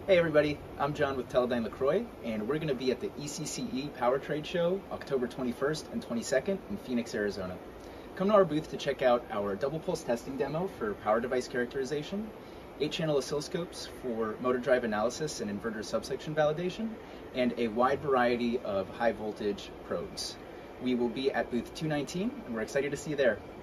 Hey everybody, I'm John with Teledyne LeCroy, and we're going to be at the ECCE Power Trade Show October 21st and 22nd in Phoenix, Arizona. Come to our booth to check out our double pulse testing demo for power device characterization, 8-channel oscilloscopes for motor drive analysis and inverter subsection validation, and a wide variety of high voltage probes. We will be at booth 219, and we're excited to see you there.